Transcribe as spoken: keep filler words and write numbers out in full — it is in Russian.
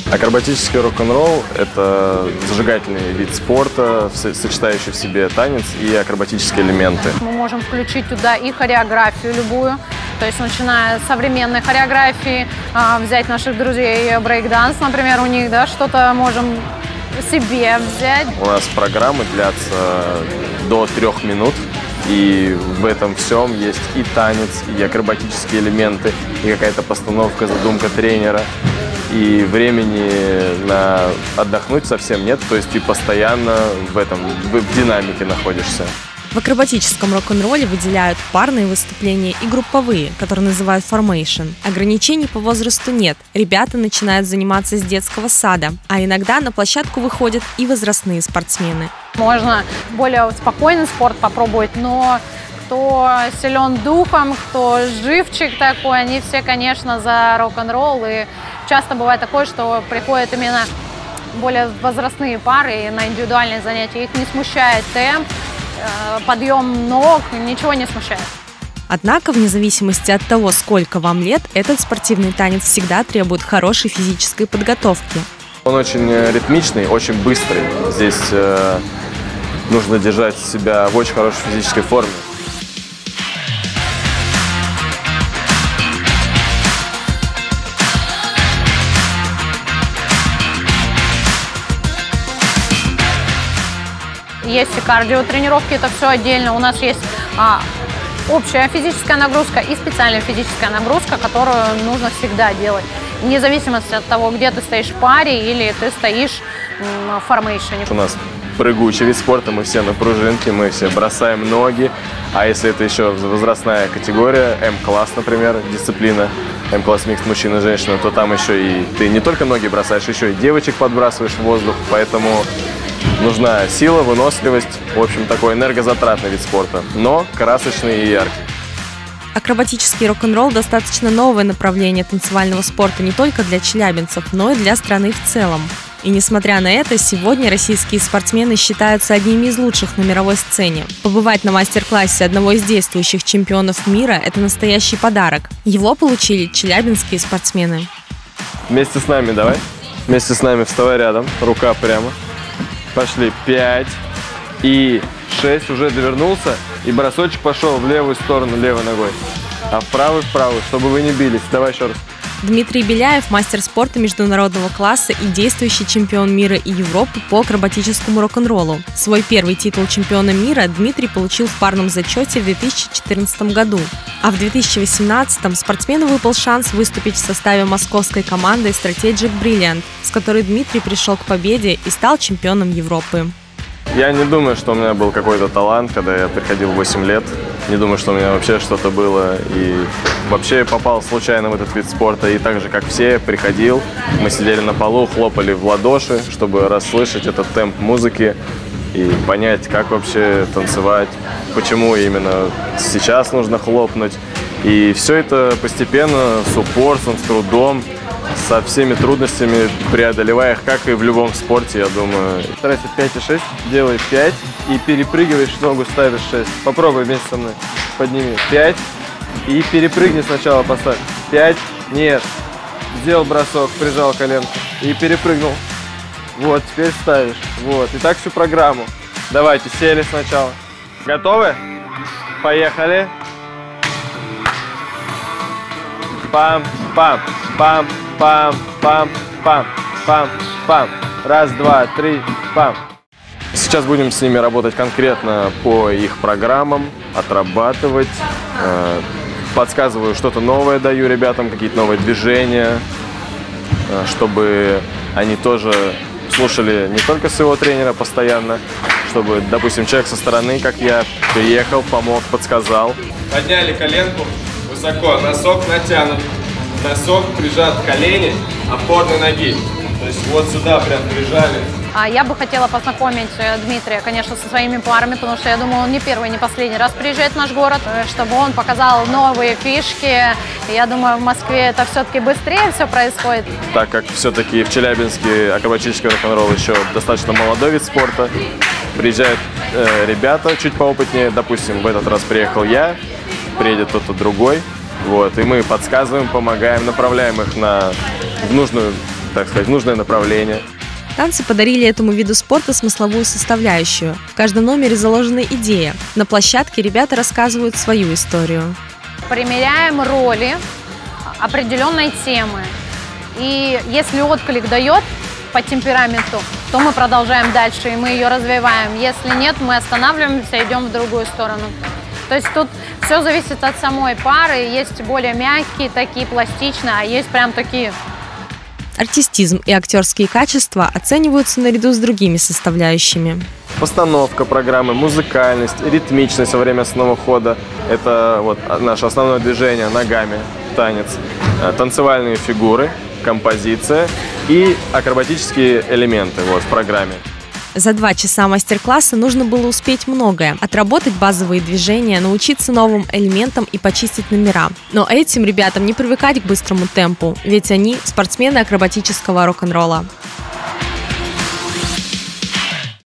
Акробатический рок-н-ролл – это зажигательный вид спорта, сочетающий в себе танец и акробатические элементы. Мы можем включить туда и хореографию любую, то есть начиная с современной хореографии, взять наших друзей брейк-данс, например, у них, да, что-то можем себе взять. У нас программы длятся до трех минут, и в этом всем есть и танец, и акробатические элементы, и какая-то постановка, задумка тренера. И времени на отдохнуть совсем нет, то есть ты постоянно в этом, в динамике находишься. В акробатическом рок-н-ролле выделяют парные выступления и групповые, которые называют формейшн. Ограничений по возрасту нет. Ребята начинают заниматься с детского сада, а иногда на площадку выходят и возрастные спортсмены. Можно более спокойный спорт попробовать, но кто силен духом, кто живчик такой, они все, конечно, за рок-н-ролл. И часто бывает такое, что приходят именно более возрастные пары на индивидуальные занятия. Их не смущает темп, подъем ног, ничего не смущает. Однако, вне зависимости от того, сколько вам лет, этот спортивный танец всегда требует хорошей физической подготовки. Он очень ритмичный, очень быстрый. Здесь э, нужно держать себя в очень хорошей физической форме. Есть и кардиотренировки, это все отдельно. У нас есть а, общая физическая нагрузка и специальная физическая нагрузка, которую нужно всегда делать. Вне зависимости от того, где ты стоишь в паре или ты стоишь в формейшене. У нас прыгучий вид спорта, мы все на пружинке, мы все бросаем ноги. А если это еще возрастная категория, М-класс, например, дисциплина, М-класс микс мужчина и женщина, то там еще и ты не только ноги бросаешь, еще и девочек подбрасываешь в воздух. Поэтому нужна сила, выносливость, в общем, такой энергозатратный вид спорта, но красочный и яркий. Акробатический рок-н-ролл достаточно новое направление танцевального спорта не только для челябинцев, но и для страны в целом. И несмотря на это, сегодня российские спортсмены считаются одними из лучших на мировой сцене. Побывать на мастер-классе одного из действующих чемпионов мира – это настоящий подарок. Его получили челябинские спортсмены. Вместе с нами давай. Вместе с нами вставай рядом, рука прямо. Пошли пять и шесть, уже довернулся, и бросочек пошел в левую сторону левой ногой, а в правую в правую, чтобы вы не бились. Давай еще раз. Дмитрий Беляев – мастер спорта международного класса и действующий чемпион мира и Европы по акробатическому рок-н-роллу. Свой первый титул чемпиона мира Дмитрий получил в парном зачете в две тысячи четырнадцатом году. А в две тысячи восемнадцатом спортсмену выпал шанс выступить в составе московской команды Strategic Brilliant, с которой Дмитрий пришел к победе и стал чемпионом Европы. Я не думаю, что у меня был какой-то талант, когда я приходил в восемь лет. Не думаю, что у меня вообще что-то было. И вообще я попал случайно в этот вид спорта. И так же, как все, приходил, мы сидели на полу, хлопали в ладоши, чтобы расслышать этот темп музыки и понять, как вообще танцевать, почему именно сейчас нужно хлопнуть. И все это постепенно, с упорством, с трудом, со всеми трудностями преодолевая их, как и в любом спорте, я думаю. Старайся пять и шесть, делай пять и перепрыгиваешь, ногу ставишь шесть. Попробуй вместе со мной. Подними пять и перепрыгни сначала, поставь. пять, нет. Сделал бросок, прижал коленку и перепрыгнул. Вот, теперь ставишь. Вот, и так всю программу. Давайте, сели сначала. Готовы? Поехали. Пам-пам, пам. Пам, пам, пам, пам, пам. Раз, два, три, пам. Сейчас будем с ними работать конкретно по их программам, отрабатывать. Э, подсказываю, что-то новое даю ребятам, какие-то новые движения, э, чтобы они тоже слушали не только своего тренера постоянно, чтобы, допустим, человек со стороны, как я, приехал, помог, подсказал. Подняли коленку высоко, носок натянут. Носок прижат к колени опорной ноги. То есть вот сюда прям прижали. Я бы хотела познакомить Дмитрия, конечно, со своими парами, потому что я думаю, он не первый, не последний раз приезжает в наш город, чтобы он показал новые фишки. Я думаю, в Москве это все-таки быстрее все происходит. Так как все-таки в Челябинске акробатический рок-н-ролл еще достаточно молодой вид спорта, приезжают э, ребята чуть поопытнее. Допустим, в этот раз приехал я, приедет кто-то другой. Вот, и мы подсказываем, помогаем, направляем их на в нужную так сказать, в нужное направление. Танцы подарили этому виду спорта смысловую составляющую. В каждом номере заложена идея. На площадке ребята рассказывают свою историю. Примеряем роли определенной темы. И если отклик дает по темпераменту, то мы продолжаем дальше, и мы ее развиваем. Если нет, мы останавливаемся, идем в другую сторону. То есть тут все зависит от самой пары. Есть более мягкие, такие пластичные, а есть прям такие. Артистизм и актерские качества оцениваются наряду с другими составляющими. Постановка программы, музыкальность, ритмичность во время основного хода – это вот наше основное движение ногами, танец, танцевальные фигуры, композиция и акробатические элементы вот, в программе. За два часа мастер-класса нужно было успеть многое – отработать базовые движения, научиться новым элементам и почистить номера. Но этим ребятам не привыкать к быстрому темпу, ведь они – спортсмены акробатического рок-н-ролла.